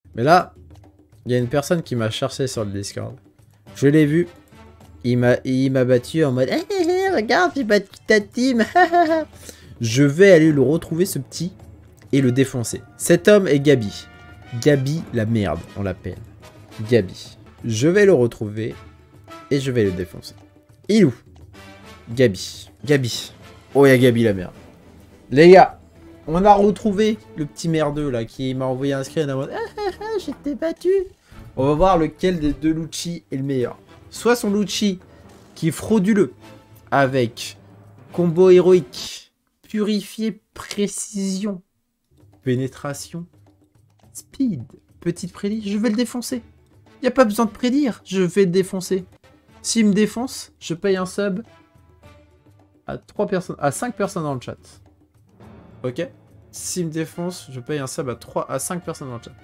Mais là, il y a une personne qui m'a cherché sur le Discord. Je l'ai vu. Il m'a battu en mode regarde, j'ai battu ta team. Je vais aller le retrouver, ce petit, et le défoncer. Cet homme est Gabi. Gabi la merde, on l'appelle. Gabi. Je vais le retrouver et je vais le défoncer. Il est où? Gabi. Gabi. Oh, il y a Gabi la merde. Les gars, on a retrouvé le petit merdeux là qui m'a envoyé un screen en mode j'étais battu. On va voir lequel des deux Lucci est le meilleur. Soit son Lucci qui est frauduleux avec combo héroïque, purifié, précision, pénétration, speed, petite prédit, je vais le défoncer. Y a pas besoin de prédire, je vais le défoncer. S'il me défonce, je paye un sub à 3 personnes, à 5 personnes dans le chat. Ok? S'il me défonce, je paye un sub à 5 personnes dans le chat.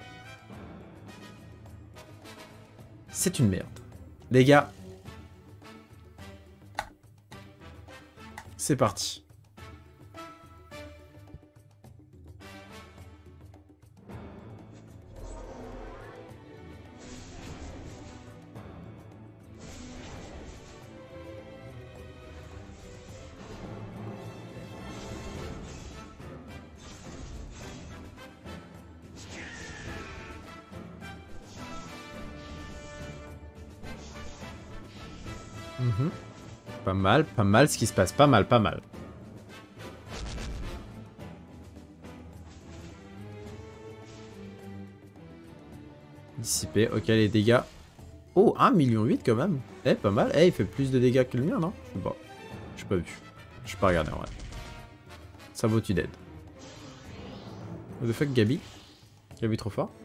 C'est une merde. Les gars. C'est parti. Pas mal ce qui se passe, pas mal. Dissipé, ok les dégâts. Oh, 1,8 million quand même. Eh, pas mal. Eh, il fait plus de dégâts que le mien, non? Bon, j'ai pas vu. Je pas regardé en vrai. Ça vaut-tu d'aide? What the fuck, Gabi? Gabi trop fort.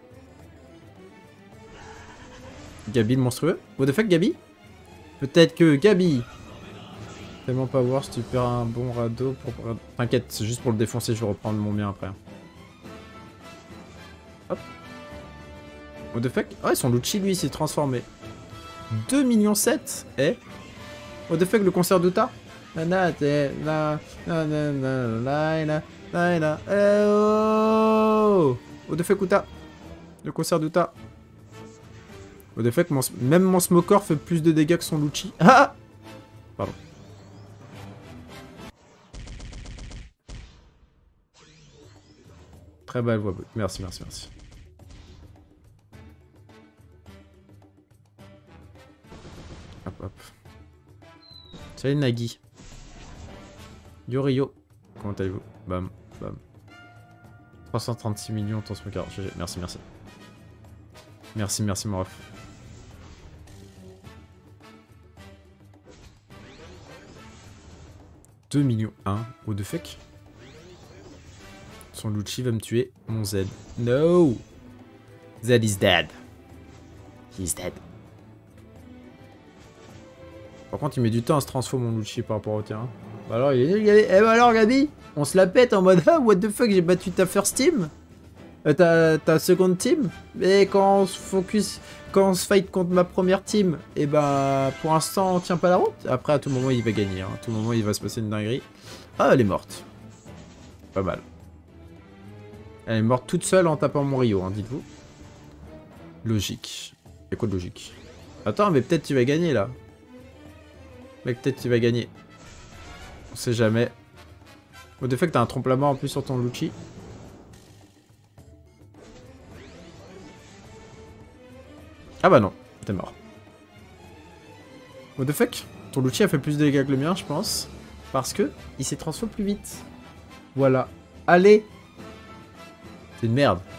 Gabi le monstrueux? What the fuck, Gabi? Peut-être que Gabi... Tellement pas voir si tu perds un bon radeau pour... T'inquiète, c'est juste pour le défoncer, je vais reprendre mon bien après. Hop. What the fuck? Ouais, son Lucci, lui, s'est transformé. 2,7 millions. Eh? What the fuck, le concert d'Uta? Oh! What the fuck, Uta? Le concert d'Uta. What the fuck, même mon Smoker fait plus de dégâts que son Lucci. Ah! Pardon. Très belle voix. Merci. Hop. Salut Nagui. Yo. Comment allez-vous? Bam. 336 millions ton smoker. Merci. Merci mon ref. $2,1 millions. What the fuck? Son Lucci va me tuer. Mon Z. No! Z is dead. He's dead. Par contre, il met du temps à se transformer mon Lucci par rapport au tien. Bah alors, il est nul, Gabi. Eh bah alors, Gabi, on se la pète en mode ah, what the fuck, j'ai battu ta first team. Ta second team. Mais quand on se focus, quand on se fight contre ma première team, et bah pour l'instant, on tient pas la route. Après, à tout moment, il va gagner. Hein. À tout moment, il va se passer une dinguerie. Ah, elle est morte. Pas mal. Elle est morte toute seule en tapant mon Rio, hein, dites-vous. Logique. Y'a quoi de logique? Attends, mais peut-être tu vas gagner là. Mec, peut-être tu vas gagner. On sait jamais. Au de fait que t'as un trompe-la-mort en plus sur ton Lucci. Ah bah non, t'es mort. What the fuck? Ton Lucci a fait plus de dégâts que le mien, je pense. Parce que il s'est transformé plus vite. Voilà. Allez! C'est une merde.